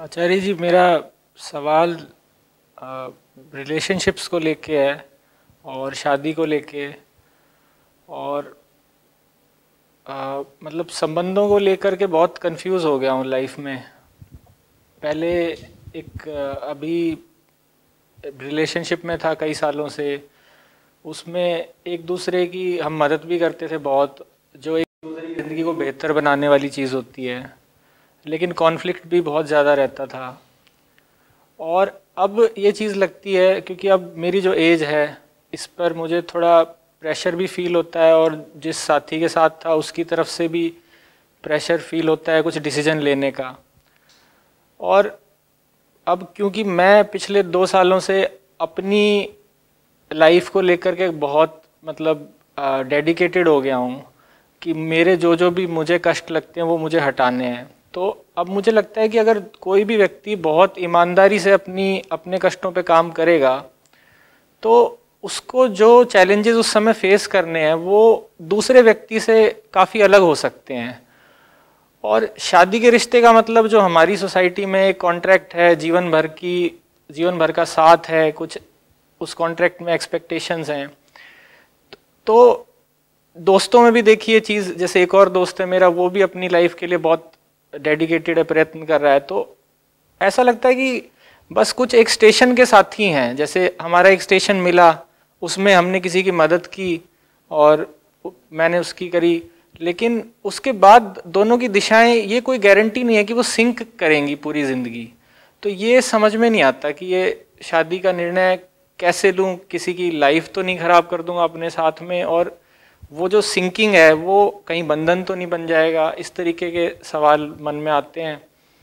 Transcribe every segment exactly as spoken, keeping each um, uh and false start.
आचार्य जी, मेरा सवाल रिलेशनशिप्स को लेके है और शादी को लेके और आ, मतलब संबंधों को लेकर के बहुत कंफ्यूज हो गया हूँ लाइफ में। पहले एक आ, अभी रिलेशनशिप में था कई सालों से। उसमें एक दूसरे की हम मदद भी करते थे बहुत, जो एक दूसरे की ज़िंदगी को बेहतर बनाने वाली चीज़ होती है, लेकिन कॉन्फ्लिक्ट भी बहुत ज़्यादा रहता था। और अब ये चीज़ लगती है, क्योंकि अब मेरी जो एज है इस पर मुझे थोड़ा प्रेशर भी फील होता है, और जिस साथी के साथ था उसकी तरफ से भी प्रेशर फील होता है कुछ डिसीजन लेने का। और अब क्योंकि मैं पिछले दो सालों से अपनी लाइफ को लेकर के बहुत मतलब डेडिकेटेड हो गया हूँ कि मेरे जो जो भी मुझे कष्ट लगते हैं वो मुझे हटाने हैं। तो अब मुझे लगता है कि अगर कोई भी व्यक्ति बहुत ईमानदारी से अपनी अपने कष्टों पे काम करेगा तो उसको जो चैलेंजेस उस समय फेस करने हैं वो दूसरे व्यक्ति से काफ़ी अलग हो सकते हैं। और शादी के रिश्ते का मतलब जो हमारी सोसाइटी में एक कॉन्ट्रैक्ट है, जीवन भर की जीवन भर का साथ है, कुछ उस कॉन्ट्रैक्ट में एक्सपेक्टेशंस हैं। तो दोस्तों में भी देखिए चीज़, जैसे एक और दोस्त है मेरा, वो भी अपनी लाइफ के लिए बहुत डेडिकेटेड है, प्रयत्न कर रहा है। तो ऐसा लगता है कि बस कुछ एक स्टेशन के साथी हैं, जैसे हमारा एक स्टेशन मिला, उसमें हमने किसी की मदद की और मैंने उसकी करी, लेकिन उसके बाद दोनों की दिशाएं, ये कोई गारंटी नहीं है कि वो सिंक करेंगी पूरी ज़िंदगी। तो ये समझ में नहीं आता कि ये शादी का निर्णय कैसे लूँ, किसी की लाइफ तो नहीं ख़राब कर दूँगा अपने साथ में, और वो जो सिंकिंग है वो कहीं बंधन तो नहीं बन जाएगा। इस तरीके के सवाल मन में आते हैं।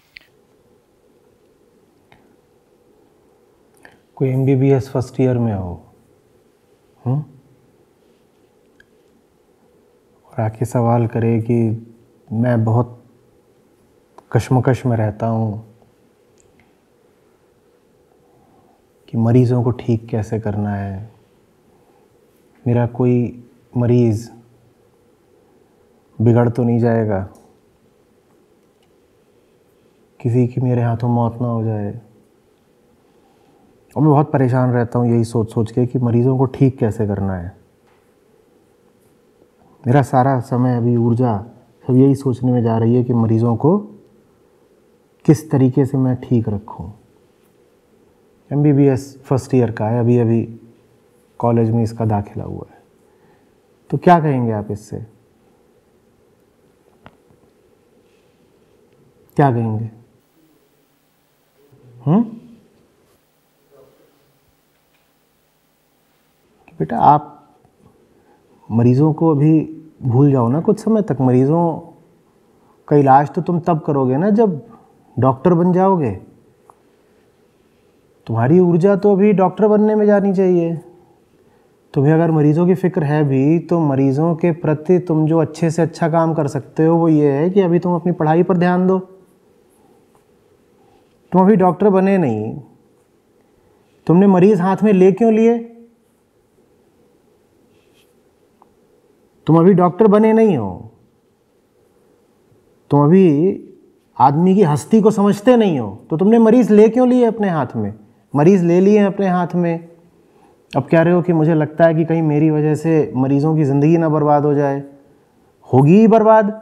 कोई M B B S first year में हो हुँ? और आके सवाल करे कि मैं बहुत कश्मकश में रहता हूँ कि मरीज़ों को ठीक कैसे करना है, मेरा कोई मरीज़ बिगड़ तो नहीं जाएगा, किसी की मेरे हाथों मौत ना हो जाए। और मैं बहुत परेशान रहता हूँ यही सोच सोच के कि मरीज़ों को ठीक कैसे करना है। मेरा सारा समय, अभी ऊर्जा सब यही सोचने में जा रही है कि मरीज़ों को किस तरीके से मैं ठीक रखूँ। M B B S first year का है, अभी अभी कॉलेज में इसका दाखिला हुआ है। तो क्या कहेंगे आप इससे, क्या कहेंगे? हम्म बेटा, आप मरीज़ों को अभी भूल जाओ ना कुछ समय तक। मरीज़ों का इलाज तो तुम तब करोगे ना जब डॉक्टर बन जाओगे। तुम्हारी ऊर्जा तो अभी डॉक्टर बनने में जानी चाहिए। तुम्हें अगर मरीज़ों की फ़िक्र है भी, तो मरीज़ों के प्रति तुम जो अच्छे से अच्छा काम कर सकते हो वो ये है कि अभी तुम अपनी पढ़ाई पर ध्यान दो। तुम अभी डॉक्टर बने नहीं, तुमने मरीज़ हाथ में ले क्यों लिए? तुम अभी डॉक्टर बने नहीं हो, तुम अभी आदमी की हस्ती को समझते नहीं हो, तो तुमने मरीज़ ले क्यों लिए अपने हाथ में? मरीज़ ले लिए अपने हाथ में, अब कह रहे हो कि मुझे लगता है कि कहीं मेरी वजह से मरीज़ों की ज़िंदगी ना बर्बाद हो जाए। होगी ही बर्बाद।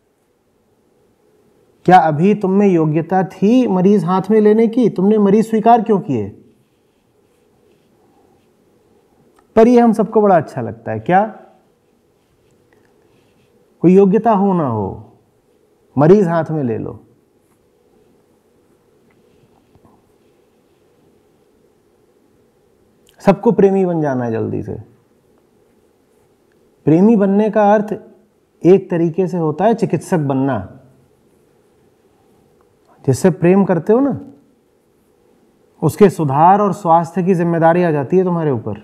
क्या अभी तुम में योग्यता थी मरीज़ हाथ में लेने की? तुमने मरीज़ स्वीकार क्यों किए? पर ये हम सबको बड़ा अच्छा लगता है। क्या कोई योग्यता हो ना हो, मरीज़ हाथ में ले लो। सबको प्रेमी बन जाना है जल्दी से। प्रेमी बनने का अर्थ एक तरीके से होता है चिकित्सक बनना। जिससे प्रेम करते हो ना, उसके सुधार और स्वास्थ्य की जिम्मेदारी आ जाती है तुम्हारे ऊपर।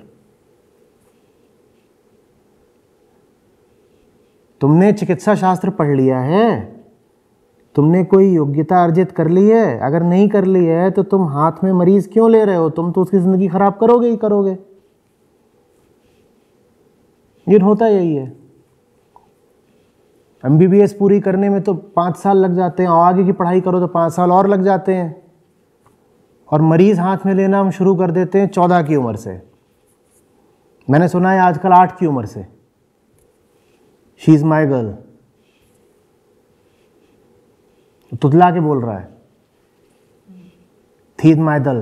तुमने चिकित्सा शास्त्र पढ़ लिया है, तुमने कोई योग्यता अर्जित कर ली है। अगर नहीं कर ली है तो तुम हाथ में मरीज क्यों ले रहे हो? तुम तो उसकी जिंदगी खराब करोगे ही करोगे। ये होता यही है। एम बी बी एस पूरी करने में तो पाँच साल लग जाते हैं, और आगे की पढ़ाई करो तो पाँच साल और लग जाते हैं। और मरीज हाथ में लेना हम शुरू कर देते हैं चौदह की उम्र से। मैंने सुना है आजकल आठ की उम्र से। शी इज माई गर्ल, तुतला के बोल रहा है, थी माई दल।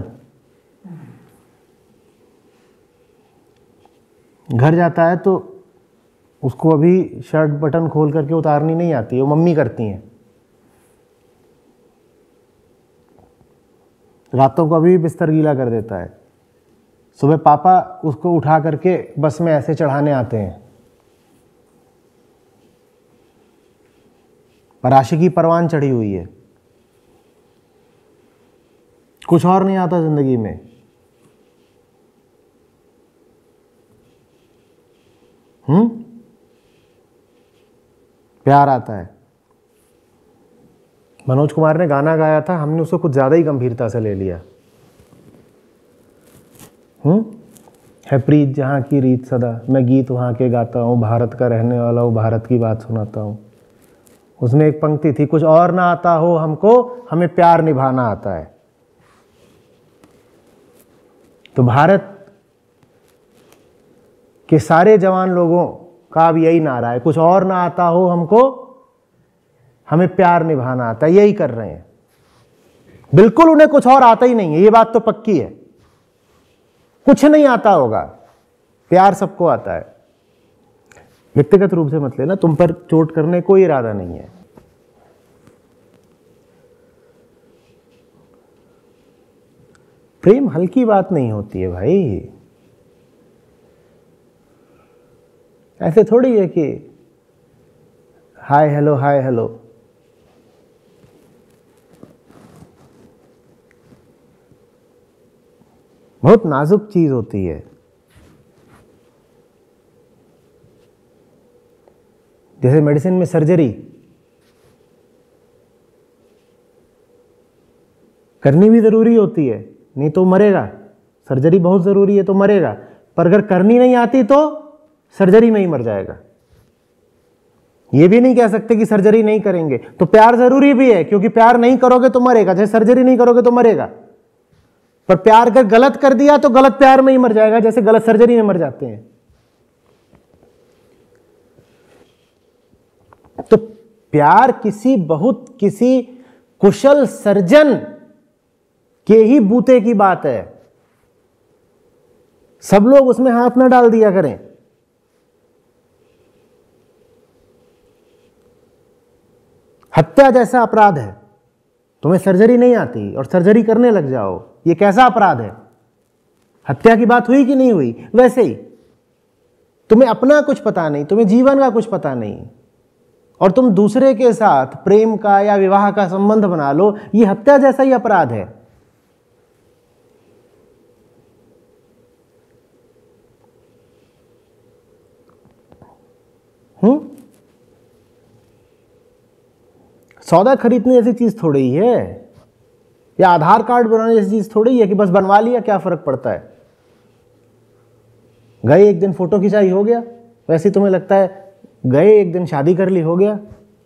घर जाता है तो उसको अभी शर्ट बटन खोल करके उतारनी नहीं आती है, वो मम्मी करती हैं। रातों को अभी बिस्तर गीला कर देता है, सुबह पापा उसको उठा करके बस में ऐसे चढ़ाने आते हैं। पर आशिकी परवान चढ़ी हुई है, कुछ और नहीं आता जिंदगी में। हम्म प्यार आता है। मनोज कुमार ने गाना गाया था, हमने उसको कुछ ज्यादा ही गंभीरता से ले लिया। हम्म है प्रीत जहां की रीत सदा, मैं गीत वहां के गाता हूँ, भारत का रहने वाला हूँ, भारत की बात सुनाता हूँ। उसमें एक पंक्ति थी, कुछ और ना आता हो हमको, हमें प्यार निभाना आता है। तो भारत के सारे जवान लोगों का अब यही नारा है, कुछ और ना आता हो हमको, हमें प्यार निभाना आता है। यही कर रहे हैं। बिल्कुल उन्हें कुछ और आता ही नहीं है, ये बात तो पक्की है। कुछ नहीं आता होगा, प्यार सबको आता है। व्यक्तिगत रूप से मत लेना, तुम पर चोट करने कोई इरादा नहीं है। प्रेम हल्की बात नहीं होती है भाई। ऐसे थोड़ी है कि हाय हेलो हाय हेलो। बहुत नाजुक चीज होती है। जैसे मेडिसिन में सर्जरी करनी भी जरूरी होती है, नहीं तो मरेगा। सर्जरी बहुत जरूरी है तो मरेगा, पर अगर करनी नहीं आती तो सर्जरी में ही मर जाएगा। ये भी नहीं कह सकते कि सर्जरी नहीं करेंगे। तो प्यार जरूरी भी है, क्योंकि प्यार नहीं करोगे तो मरेगा, जैसे सर्जरी नहीं करोगे तो मरेगा। पर प्यार अगर गलत कर दिया तो गलत प्यार में ही मर जाएगा, जैसे गलत सर्जरी में मर जाते हैं। तो प्यार किसी बहुत किसी कुशल सर्जन के ही बूते की बात है। सब लोग उसमें हाथ न डाल दिया करें। हत्या जैसा अपराध है, तुम्हें सर्जरी नहीं आती और सर्जरी करने लग जाओ, ये कैसा अपराध है? हत्या की बात हुई कि नहीं हुई? वैसे ही तुम्हें अपना कुछ पता नहीं, तुम्हें जीवन का कुछ पता नहीं, और तुम दूसरे के साथ प्रेम का या विवाह का संबंध बना लो, ये हत्या जैसा ही अपराध है। हम्म सौदा खरीदने जैसी चीज थोड़ी ही है, या आधार कार्ड बनाने जैसी चीज थोड़ी ही है कि बस बनवा लिया, क्या फर्क पड़ता है। गए एक दिन फोटो खिंचाई हो गया, वैसे तुम्हें लगता है गए एक दिन शादी कर ली हो गया।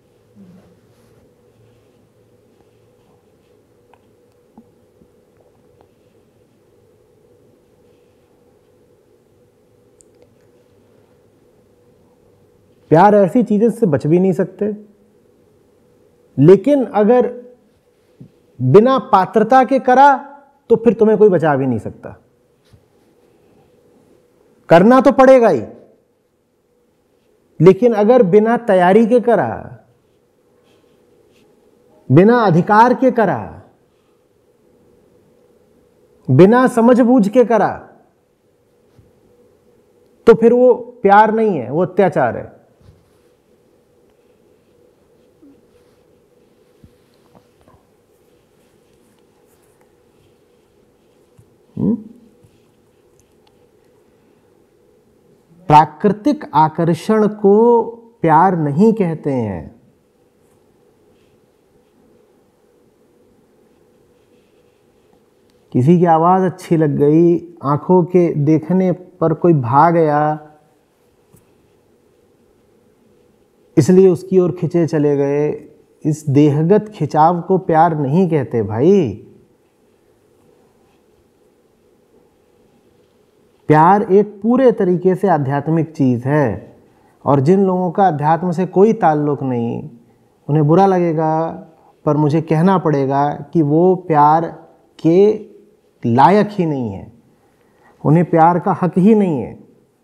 प्यार ऐसी चीजें से बच भी नहीं सकते, लेकिन अगर बिना पात्रता के करा तो फिर तुम्हें कोई बचा भी नहीं सकता। करना तो पड़ेगा ही, लेकिन अगर बिना तैयारी के करा, बिना अधिकार के करा, बिना समझबूझ के करा, तो फिर वो प्यार नहीं है, वो अत्याचार है। प्राकृतिक आकर्षण को प्यार नहीं कहते हैं। किसी की आवाज अच्छी लग गई, आंखों के देखने पर कोई भा गया, इसलिए उसकी ओर खिंचे चले गए, इस देहगत खिंचाव को प्यार नहीं कहते भाई। प्यार एक पूरे तरीके से आध्यात्मिक चीज़ है, और जिन लोगों का अध्यात्म से कोई ताल्लुक़ नहीं, उन्हें बुरा लगेगा, पर मुझे कहना पड़ेगा कि वो प्यार के लायक ही नहीं है, उन्हें प्यार का हक ही नहीं है।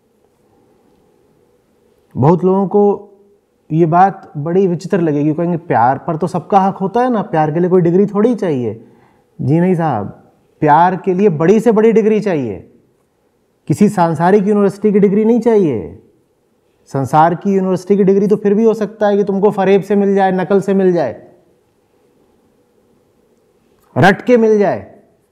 बहुत लोगों को ये बात बड़ी विचित्र लगेगी, कहेंगे प्यार पर तो सबका हक होता है ना, प्यार के लिए कोई डिग्री थोड़ी चाहिए। जी नहीं साहब, प्यार के लिए बड़ी से बड़ी डिग्री चाहिए, किसी सांसारिक यूनिवर्सिटी की डिग्री नहीं चाहिए। संसार की यूनिवर्सिटी की डिग्री तो फिर भी हो सकता है कि तुमको फरेब से मिल जाए, नकल से मिल जाए, रट के मिल जाए।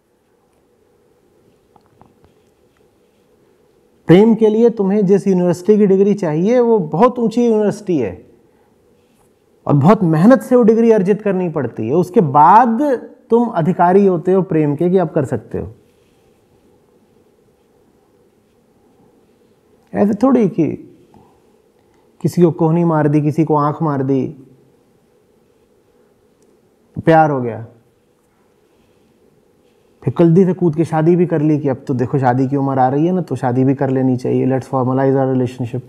प्रेम के लिए तुम्हें जिस यूनिवर्सिटी की डिग्री चाहिए वो बहुत ऊंची यूनिवर्सिटी है, और बहुत मेहनत से वो डिग्री अर्जित करनी पड़ती है। उसके बाद तुम अधिकारी होते हो प्रेम के कि अब कर सकते हो। ऐसे थोड़ी कि किसी को कोहनी मार दी, किसी को आंख मार दी, प्यार हो गया, फिर जल्दी से कूद के शादी भी कर ली कि अब तो देखो शादी की उम्र आ रही है ना, तो शादी भी कर लेनी चाहिए, लेट्स फॉर्मलाइज आवर रिलेशनशिप।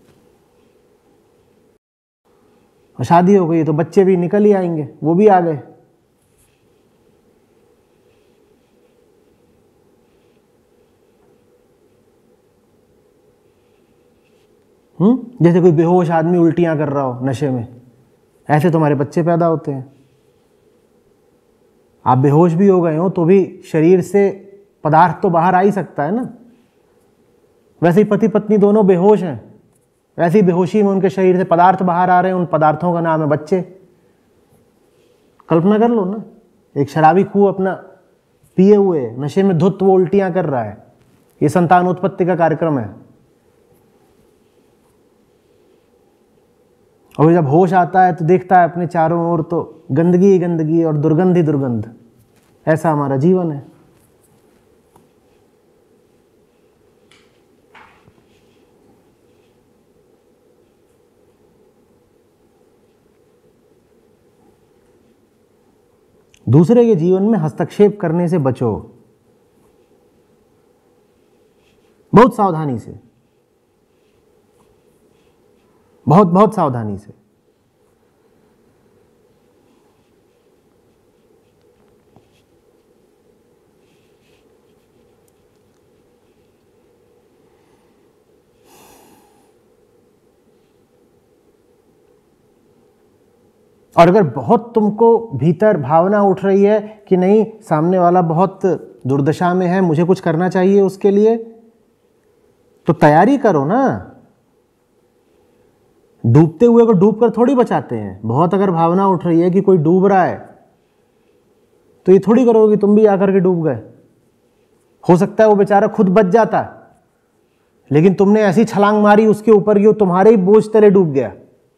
और शादी हो गई तो बच्चे भी निकल ही आएंगे, वो भी आ गए। हम्म जैसे कोई बेहोश आदमी उल्टियां कर रहा हो नशे में, ऐसे तुम्हारे बच्चे पैदा होते हैं। आप बेहोश भी हो गए हो तो भी शरीर से पदार्थ तो बाहर आ ही सकता है ना। वैसे ही पति पत्नी दोनों बेहोश हैं, वैसे ही बेहोशी में उनके शरीर से पदार्थ बाहर आ रहे हैं, उन पदार्थों का नाम है बच्चे। कल्पना कर लो ना, एक शराबी खूह अपना पिए हुए नशे में धुत वो उल्टियां कर रहा है, ये संतानोत्पत्ति का कार्यक्रम है। और जब होश आता है तो देखता है अपने चारों ओर तो गंदगी ही गंदगी और दुर्गंध ही दुर्गंध। ऐसा हमारा जीवन है। दूसरे के जीवन में हस्तक्षेप करने से बचो, बहुत सावधानी से, बहुत बहुत सावधानी से। और अगर बहुत तुमको भीतर भावना उठ रही है कि नहीं सामने वाला बहुत दुर्दशा में है, मुझे कुछ करना चाहिए उसके लिए, तो तैयारी करो ना। डूबते हुए को डूब कर थोड़ी बचाते हैं। बहुत अगर भावना उठ रही है कि कोई डूब रहा है तो ये थोड़ी करोगे कि तुम भी आकर के डूब गए। हो सकता है वो बेचारा खुद बच जाता, लेकिन तुमने ऐसी छलांग मारी उसके ऊपर कि वो तुम्हारे ही बोझ तले डूब गया।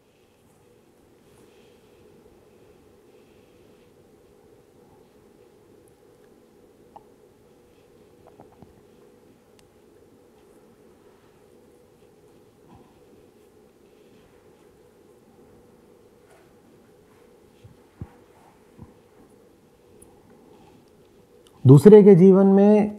दूसरे के जीवन में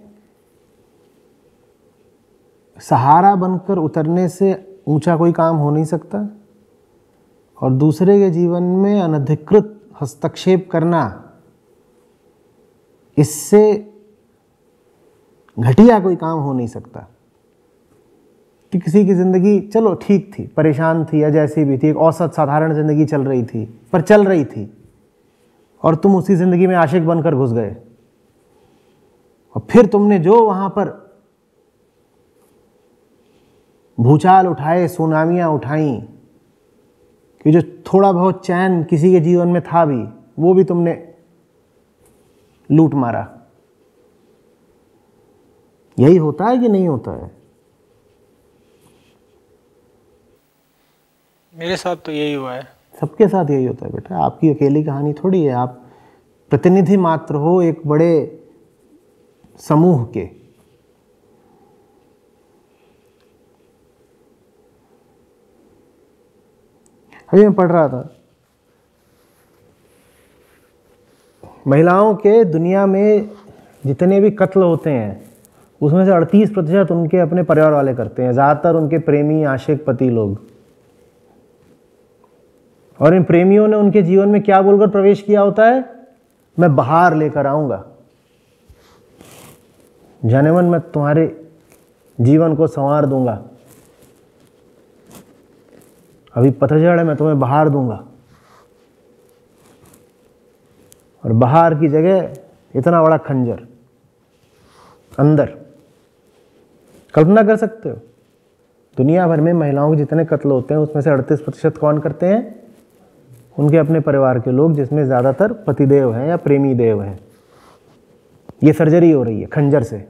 सहारा बनकर उतरने से ऊंचा कोई काम हो नहीं सकता, और दूसरे के जीवन में अनधिकृत हस्तक्षेप करना, इससे घटिया कोई काम हो नहीं सकता। कि किसी की ज़िंदगी चलो ठीक थी, परेशान थी या जैसी भी थी, एक औसत साधारण ज़िंदगी चल रही थी, पर चल रही थी, और तुम उसी ज़िंदगी में आशिक बनकर घुस गए, और फिर तुमने जो वहां पर भूचाल उठाए, सुनामियां उठाई, कि जो थोड़ा बहुत चैन किसी के जीवन में था भी, वो भी तुमने लूट मारा। यही होता है कि नहीं होता है? मेरे साथ तो यही हुआ है। सबके साथ यही होता है बेटा, आपकी अकेली कहानी थोड़ी है। आप प्रतिनिधि मात्र हो एक बड़े समूह के। अभी मैं पढ़ रहा था, महिलाओं के दुनिया में जितने भी कत्ल होते हैं उसमें से अड़तीस प्रतिशत उनके अपने परिवार वाले करते हैं, ज़्यादातर उनके प्रेमी, आशिक, पति लोग। और इन प्रेमियों ने उनके जीवन में क्या बोलकर प्रवेश किया होता है? मैं बहार लेकर आऊंगा, जाने मन मैं तुम्हारे जीवन को संवार दूंगा, अभी पतझड़ है, मैं तुम्हें बहार दूंगा। और बहार की जगह इतना बड़ा खंजर अंदर। कल्पना कर सकते हो, दुनिया भर में महिलाओं के जितने कत्ल होते हैं उसमें से अड़तीस प्रतिशत कौन करते हैं? उनके अपने परिवार के लोग, जिसमें ज़्यादातर पतिदेव हैं या प्रेमी देव हैं। ये सर्जरी हो रही है खंजर से।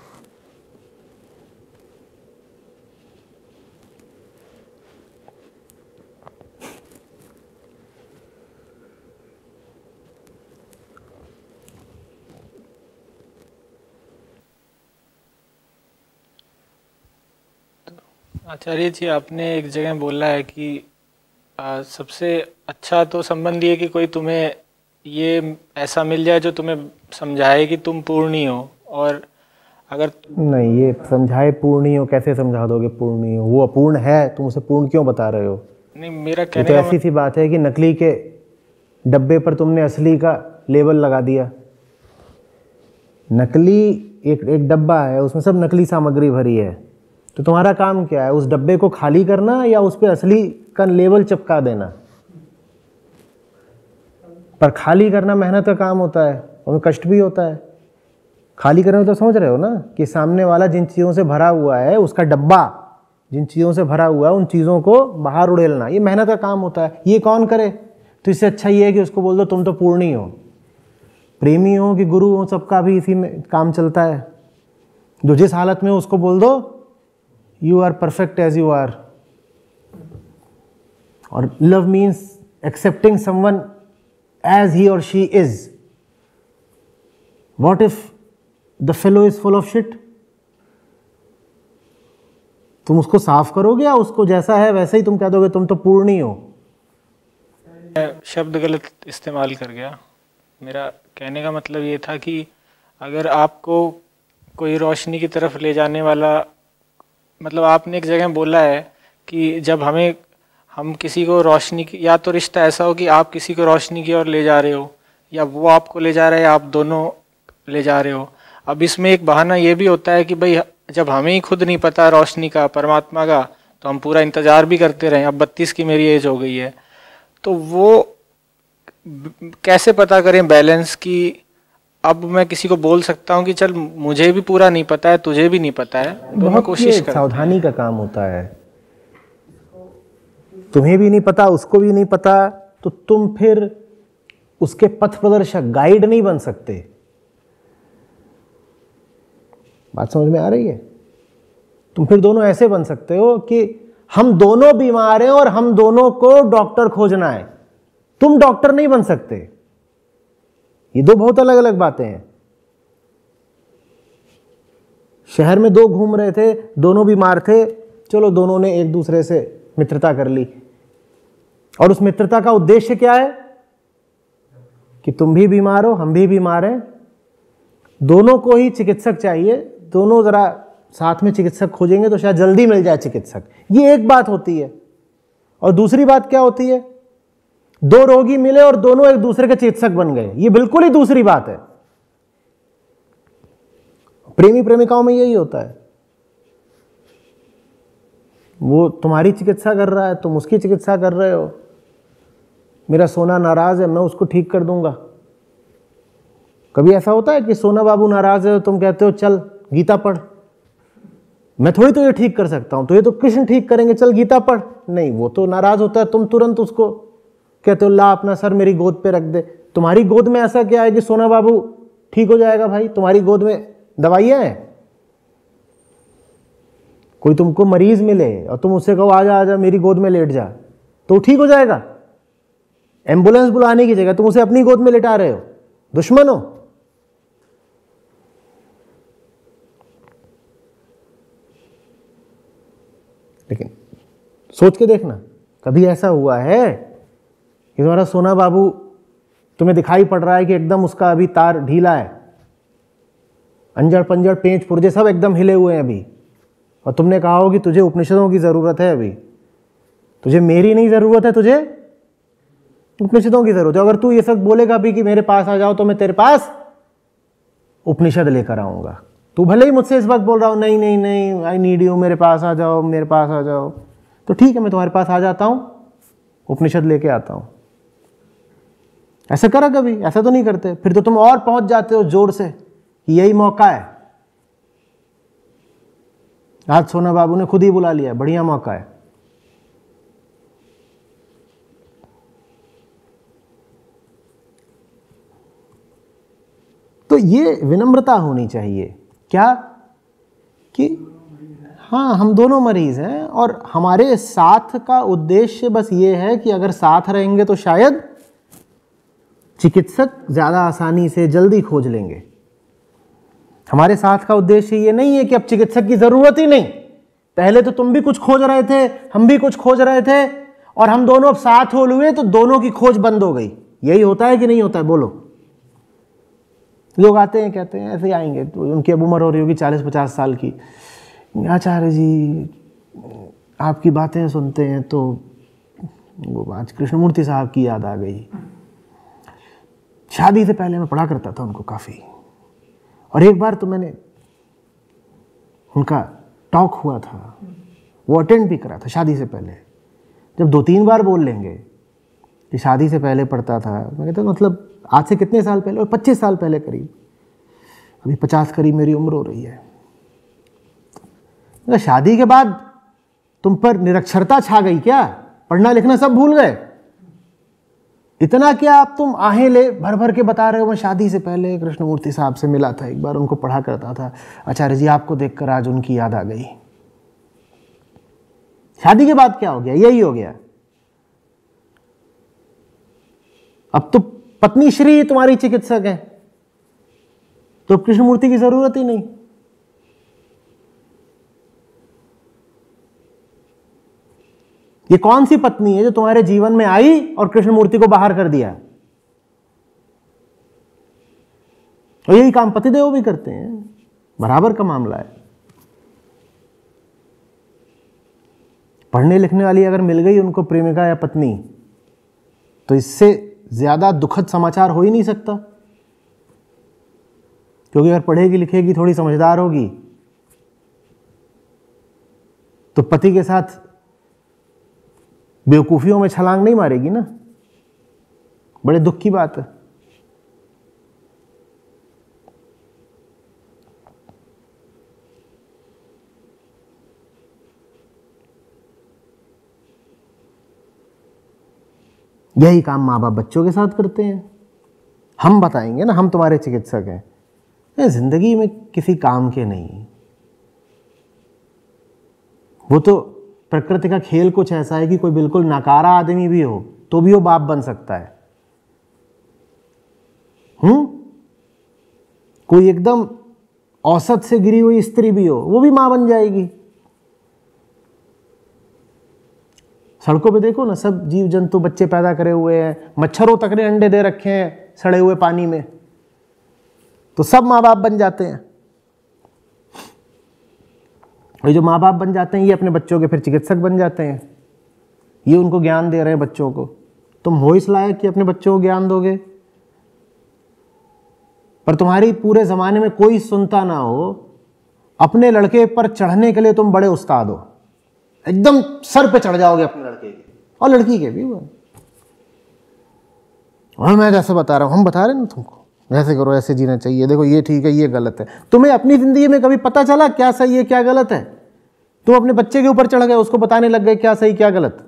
आचार्य जी, आपने एक जगह बोला है कि आ, सबसे अच्छा तो संबंध ये कि कोई तुम्हें ये ऐसा मिल जाए जो तुम्हें समझाए कि तुम पूर्णी हो। और अगर नहीं, ये समझाए पूर्णी हो कैसे समझा दोगे? पूर्णी हो, वो अपूर्ण है, तुम उसे पूर्ण क्यों बता रहे हो? नहीं, मेरा ये कहने तो का ऐसी सी बात है कि नकली के डब्बे पर तुमने असली का लेबल लगा दिया। नकली एक एक डब्बा है, उसमें सब नकली सामग्री भरी है, तो तुम्हारा काम क्या है? उस डब्बे को खाली करना या उस पर असली का लेबल चिपका देना? पर खाली करना मेहनत का काम होता है, उसमें कष्ट भी होता है। खाली करने में तो समझ रहे हो ना कि सामने वाला जिन चीज़ों से भरा हुआ है, उसका डब्बा जिन चीज़ों से भरा हुआ है, उन चीज़ों को बाहर उड़ेलना, ये मेहनत का काम होता है। ये कौन करे? तो इससे अच्छा ये है कि उसको बोल दो तुम तो पूर्णी हो, प्रेमी हो कि गुरु हो, सबका भी इसी में काम चलता है। जो जिस हालत में हो उसको बोल दो you are perfect as you are. और love means accepting someone as he और she is. What if the fellow is full of shit? तुम उसको साफ करोगे या उसको जैसा है वैसे ही तुम कह दोगे तुम तो पूर्णी हो? शब्द गलत इस्तेमाल कर गया। मेरा कहने का मतलब ये था कि अगर आपको कोई रोशनी की तरफ ले जाने वाला, मतलब आपने एक जगह बोला है कि जब हमें हम किसी को रोशनी की, या तो रिश्ता ऐसा हो कि आप किसी को रोशनी की ओर ले जा रहे हो या वो आपको ले जा रहा है, आप दोनों ले जा रहे हो। अब इसमें एक बहाना ये भी होता है कि भाई जब हमें ही खुद नहीं पता रोशनी का, परमात्मा का, तो हम पूरा इंतज़ार भी करते रहे। अब बत्तीस की मेरी एज हो गई है, तो वो कैसे पता करें बैलेंस की? अब मैं किसी को बोल सकता हूँ कि चल मुझे भी पूरा नहीं पता है, तुझे भी नहीं पता है, दोनों कोशिश कर। सावधानी का काम होता है। तुम्हें भी नहीं पता, उसको भी नहीं पता, तो तुम फिर उसके पथ प्रदर्शक, गाइड नहीं बन सकते। बात समझ में आ रही है? तुम फिर दोनों ऐसे बन सकते हो कि हम दोनों बीमार हैं और हम दोनों को डॉक्टर खोजना है। तुम डॉक्टर नहीं बन सकते। ये दो बहुत अलग अलग बातें हैं। शहर में दो घूम रहे थे, दोनों बीमार थे, चलो दोनों ने एक दूसरे से मित्रता कर ली, और उस मित्रता का उद्देश्य क्या है कि तुम भी बीमार हो, हम भी बीमार हैं, दोनों को ही चिकित्सक चाहिए, दोनों जरा साथ में चिकित्सक खोजेंगे तो शायद जल्दी मिल जाए चिकित्सक। ये एक बात होती है। और दूसरी बात क्या होती है? दो रोगी मिले और दोनों एक दूसरे के चिकित्सक बन गए, ये बिल्कुल ही दूसरी बात है। प्रेमी प्रेमिकाओं में यही होता है। वो तुम्हारी चिकित्सा कर रहा है, तुम उसकी चिकित्सा कर रहे हो। मेरा सोना नाराज है, मैं उसको ठीक कर दूंगा। कभी ऐसा होता है कि सोना बाबू नाराज है, तुम कहते हो चल गीता पढ़? मैं थोड़ी तो ये ठीक कर सकता हूं, तो ये तो कृष्ण ठीक करेंगे, चल गीता पढ़। नहीं, वो तो नाराज होता है, तुम तुरंत उसको कहते हो ला अपना सर मेरी गोद पे रख दे। तुम्हारी गोद में ऐसा क्या है कि सोना बाबू ठीक हो जाएगा? भाई तुम्हारी गोद में दवाइयां हैं। कोई तुमको मरीज मिले और तुम उससे कहो आजा आजा मेरी गोद में लेट जा, तो ठीक हो जाएगा? एम्बुलेंस बुलाने की जगह तुम उसे अपनी गोद में लेटा रहे हो। दुश्मन हो। लेकिन सोच के देखना, कभी ऐसा हुआ है कि तुम्हारा सोना बाबू तुम्हें दिखाई पड़ रहा है कि एकदम उसका अभी तार ढीला है, अंजड़ पंजड़ पेंच पुर्जे सब एकदम हिले हुए हैं अभी, और तुमने कहा हो कि तुझे उपनिषदों की ज़रूरत है, अभी तुझे मेरी नहीं ज़रूरत है, तुझे उपनिषदों की ज़रूरत है। अगर तू ये सब बोलेगा भी कि मेरे पास आ जाओ तो मैं तेरे पास उपनिषद लेकर आऊँगा। तू भले ही मुझसे इस वक्त बोल रहा हो नहीं नहीं नहीं आई नीड यू, मेरे पास आ जाओ, मेरे पास आ जाओ, तो ठीक है मैं तुम्हारे पास आ जाता हूँ, उपनिषद लेके आता हूँ। ऐसा करा कभी? ऐसा तो नहीं करते। फिर तो तुम और पहुंच जाते हो जोर से, यही मौका है। आज सोना बाबू ने खुद ही बुला लिया, बढ़िया मौका है। तो ये विनम्रता होनी चाहिए क्या कि हाँ हम दोनों मरीज हैं, और हमारे साथ का उद्देश्य बस ये है कि अगर साथ रहेंगे तो शायद चिकित्सक ज़्यादा आसानी से जल्दी खोज लेंगे। हमारे साथ का उद्देश्य ये नहीं है कि अब चिकित्सक की ज़रूरत ही नहीं। पहले तो तुम भी कुछ खोज रहे थे, हम भी कुछ खोज रहे थे, और हम दोनों अब साथ हो हुए तो दोनों की खोज बंद हो गई। यही होता है कि नहीं होता है? बोलो। लोग आते हैं कहते हैं ऐसे ही आएंगे, तो उनकी अब उम्र हो रही होगी चालीस पचास साल की, आचार्य जी आपकी बातें सुनते हैं तो वो आज कृष्णमूर्ति साहब की याद आ गई। शादी से पहले मैं पढ़ा करता था उनको काफ़ी, और एक बार तो मैंने उनका टॉक हुआ था, वो अटेंड भी करा था शादी से पहले। जब दो तीन बार बोल लेंगे कि शादी से पहले पढ़ता था, मैं कहता मतलब आज से कितने साल पहले? और पच्चीस साल पहले करीब, अभी पचास करीब मेरी उम्र हो रही है। मतलब शादी के बाद तुम पर निरक्षरता छा गई क्या? पढ़ना लिखना सब भूल गए? इतना क्या आप तुम आहें ले भर भर के बता रहे हो मैं शादी से पहले कृष्णमूर्ति साहब से मिला था, एक बार उनको पढ़ा करता था, आचार्य जी आपको देखकर आज उनकी याद आ गई। शादी के बाद क्या हो गया? यही हो गया। अब तो पत्नी श्री तुम्हारी चिकित्सक है, तो कृष्णमूर्ति की जरूरत ही नहीं। ये कौन सी पत्नी है जो तुम्हारे जीवन में आई और कृष्णमूर्ति को बाहर कर दिया? और यही काम पतिदेव भी करते हैं, बराबर का मामला है। पढ़ने लिखने वाली अगर मिल गई उनको प्रेमिका या पत्नी, तो इससे ज्यादा दुखद समाचार हो ही नहीं सकता। क्योंकि अगर पढ़ेगी लिखेगी, थोड़ी समझदार होगी, तो पति के साथ बेवकूफियों में छलांग नहीं मारेगी ना। बड़े दुख की बात है। यही काम माँ बाप बच्चों के साथ करते हैं। हम बताएंगे ना, हम तुम्हारे चिकित्सक हैं, जिंदगी में किसी काम के नहीं। वो तो प्रकृति का खेल कुछ ऐसा है कि कोई बिल्कुल नकारा आदमी भी हो तो भी वो बाप बन सकता है। हम्म कोई एकदम औसत से गिरी हुई स्त्री भी हो, वो भी मां बन जाएगी। सड़कों पे देखो ना, सब जीव जंतु बच्चे पैदा करे हुए हैं, मच्छरों तक ने अंडे दे रखे हैं सड़े हुए पानी में, तो सब माँ बाप बन जाते हैं। और जो माँ बाप बन जाते हैं ये अपने बच्चों के फिर चिकित्सक बन जाते हैं। ये उनको ज्ञान दे रहे हैं बच्चों को। तुम हो इस लायक कि अपने बच्चों को ज्ञान दोगे? पर तुम्हारी पूरे जमाने में कोई सुनता ना हो, अपने लड़के पर चढ़ने के लिए तुम बड़े उस्ताद हो, एकदम सर पे चढ़ जाओगे अपने लड़के के और लड़की के भी। और मैं जैसे बता रहा हूं, हम बता रहे हैं ना तुमको, ऐसे करो, ऐसे जीना चाहिए, देखो ये ठीक है, ये गलत है। तुम्हें अपनी जिंदगी में कभी पता चला क्या सही है क्या गलत है? तुम अपने बच्चे के ऊपर चढ़ गए, उसको बताने लग गए क्या सही क्या गलत।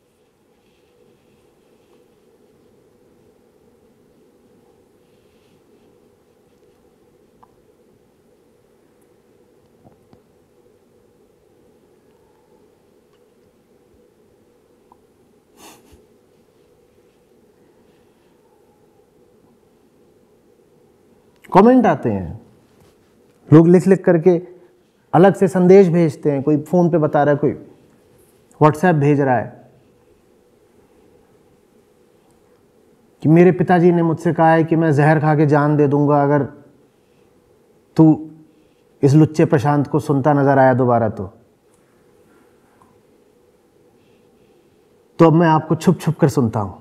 कमेंट आते हैं, लोग लिख लिख करके अलग से संदेश भेजते हैं। कोई फोन पे बता रहा है, कोई व्हाट्सएप भेज रहा है कि मेरे पिताजी ने मुझसे कहा है कि मैं जहर खा के जान दे दूंगा अगर तू इस लुच्चे प्रशांत को सुनता नजर आया दोबारा तो तो अब मैं आपको छुप छुप कर सुनता हूं।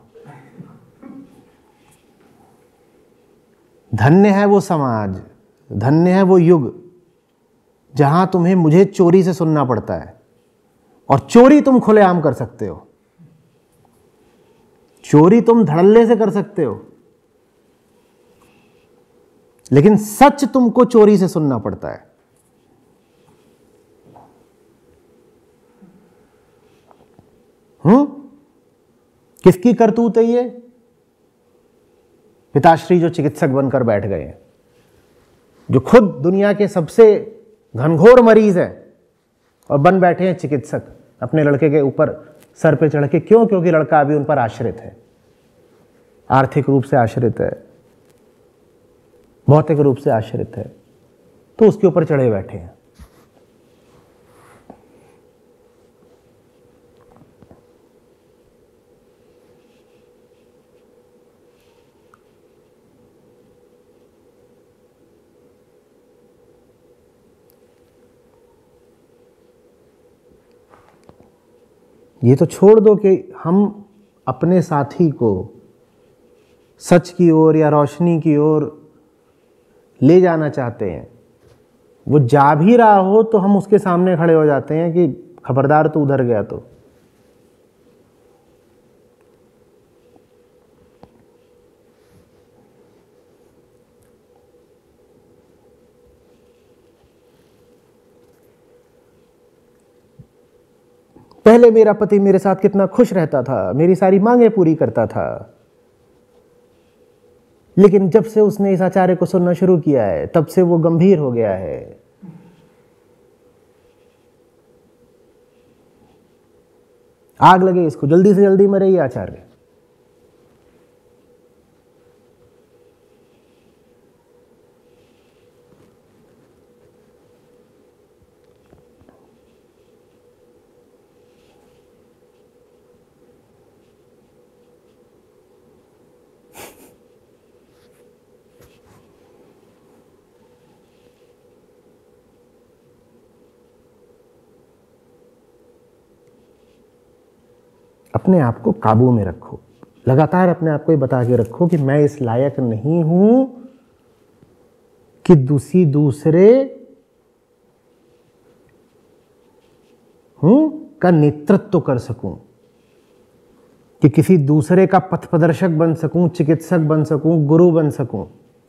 धन्य है वो समाज, धन्य है वो युग जहां तुम्हें मुझे चोरी से सुनना पड़ता है, और चोरी तुम खुलेआम कर सकते हो, चोरी तुम धड़ल्ले से कर सकते हो, लेकिन सच तुमको चोरी से सुनना पड़ता है। हम्म किसकी करतूत है ये? पिताश्री जो चिकित्सक बनकर बैठ गए हैं, जो खुद दुनिया के सबसे घनघोर मरीज है और बन बैठे हैं चिकित्सक अपने लड़के के ऊपर सर पे चढ़ के। क्यों? क्योंकि लड़का अभी उन पर आश्रित है, आर्थिक रूप से आश्रित है, भौतिक रूप से आश्रित है, तो उसके ऊपर चढ़े बैठे हैं। ये तो छोड़ दो कि हम अपने साथी को सच की ओर या रोशनी की ओर ले जाना चाहते हैं, वो जा भी रहा हो तो हम उसके सामने खड़े हो जाते हैं कि खबरदार तू उधर गया तो। पहले मेरा पति मेरे साथ कितना खुश रहता था, मेरी सारी मांगें पूरी करता था, लेकिन जब से उसने इस आचार्य को सुनना शुरू किया है तब से वो गंभीर हो गया है। आग लगे इसको, जल्दी से जल्दी मरे ये आचार्य। अपने आप को काबू में रखो, लगातार अपने आप को ये बता के रखो कि मैं इस लायक नहीं हूं कि दूसरी दूसरे हूं का नेतृत्व कर सकूं, कि किसी दूसरे का पथ प्रदर्शक बन सकूं, चिकित्सक बन सकूं, गुरु बन सकूं।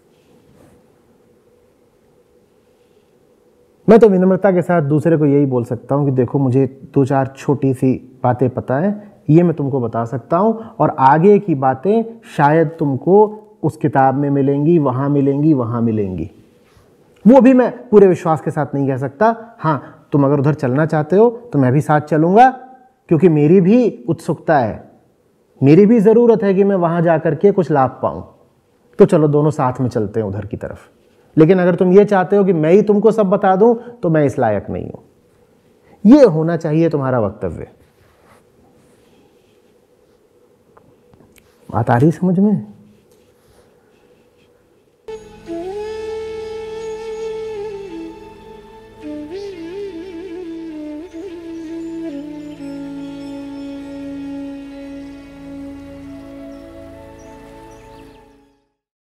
मैं तो विनम्रता के साथ दूसरे को यही बोल सकता हूं कि देखो मुझे दो चार छोटी सी बातें पता है, ये मैं तुमको बता सकता हूं, और आगे की बातें शायद तुमको उस किताब में मिलेंगी, वहां मिलेंगी, वहां मिलेंगी। वो भी मैं पूरे विश्वास के साथ नहीं कह सकता। हाँ, तुम अगर उधर चलना चाहते हो तो मैं भी साथ चलूंगा, क्योंकि मेरी भी उत्सुकता है, मेरी भी ज़रूरत है कि मैं वहां जाकर के कुछ लाभ पाऊं। तो चलो दोनों साथ में चलते हैं उधर की तरफ। लेकिन अगर तुम ये चाहते हो कि मैं ही तुमको सब बता दूं तो मैं इस लायक नहीं हूं। ये होना चाहिए तुम्हारा वक्तव्य। बात आ रही समझ में?